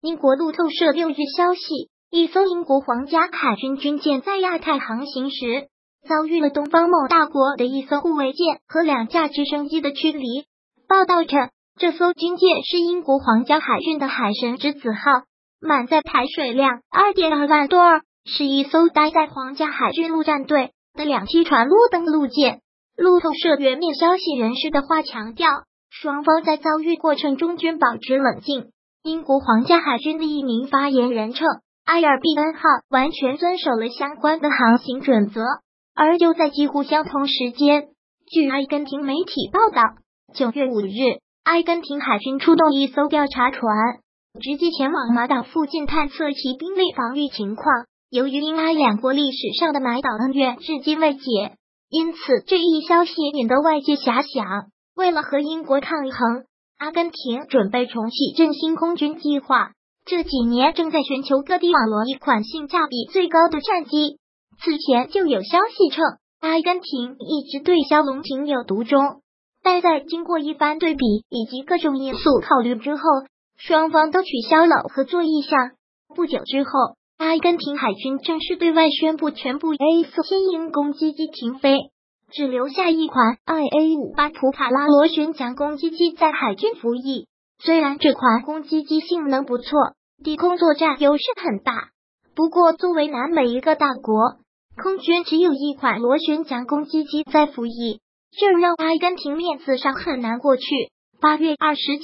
英国路透社6日消息，一艘英国皇家海军军舰在亚太航行时，遭遇了东方某大国的一艘护卫舰和2架直升机的驱离。报道称，这艘军舰是英国皇家海军的海神之子号，满载排水量 2.2 万吨，是一艘待在皇家海军陆战队的2栖船陆登陆舰。路透社原面消息人士的话强调，双方在遭遇过程中均保持冷静。英国皇家海军的一名发言人称，埃尔毕恩号完全遵守了相关的航行准则。而就在几乎相同时间，据阿根廷媒体报道，9月5日，阿根廷海军出动一艘调查船，直接前往马岛附近探测其兵力防御情况。由于英阿两国历史上的埋岛恩怨至今未解，因此这一消息引得外界遐想。为了和英国抗衡，阿根廷准备重启振兴空军计划，这几年正在全球各地网罗一款性价比最高的战机。此前就有消息称，阿根廷一直对枭龙情有独钟，但在经过一番对比以及各种因素考虑之后，双方都取消了合作意向。不久之后，阿根廷海军正式对外宣布全部 A4 牵引攻击机停飞，只留下一款 IA-58 普卡拉螺旋桨攻击机在海军服役。虽然这款攻击机性能不错，低空作战优势很大，不过作为南美一个大国，空军只有一款螺旋桨攻击机在服役，这让阿根廷面子上很难过去。8月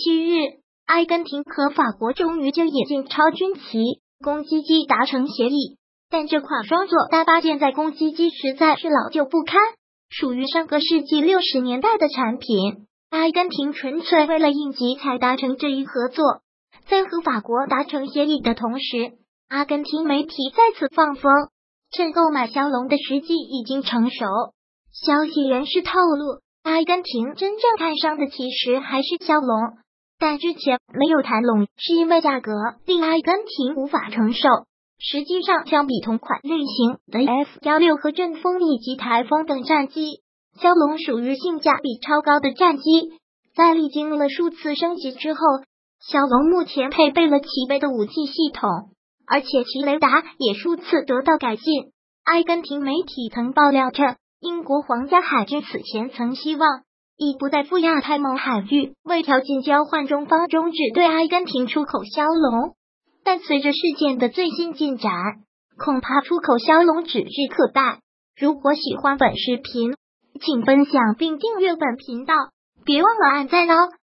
27日，阿根廷和法国终于就引进超军旗攻击机达成协议，但这款双座大八舰载攻击机实在是老旧不堪，属于上个世纪60年代的产品。阿根廷纯粹为了应急才达成这一合作。在和法国达成协议的同时，阿根廷媒体再次放风，趁购买枭龙的时机已经成熟。消息人士透露，阿根廷真正看上的其实还是枭龙，但之前没有谈拢是因为价格令阿根廷无法承受。实际上，相比同款类型的 F-16和阵风以及台风等战机，枭龙属于性价比超高的战机。在历经了数次升级之后，枭龙目前配备了齐备的武器系统，而且其雷达也数次得到改进。阿根廷媒体曾爆料称，英国皇家海军此前曾希望以不再赴亚太盟海域为条件交换中方终止对阿根廷出口枭龙，但随着事件的最新进展，恐怕出口枭龙指日可待。如果喜欢本视频，请分享并订阅本频道，别忘了按赞哦。